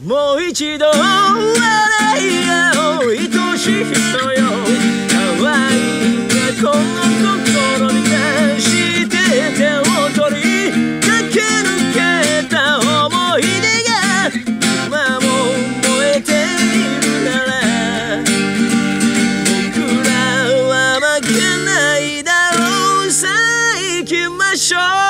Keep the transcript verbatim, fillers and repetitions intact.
もう一度笑い合おう愛しい人よ可愛いこの心に出して手を取り駆け抜けた思い出が今も燃えているなら僕らは負けないだろうさあ行きましょう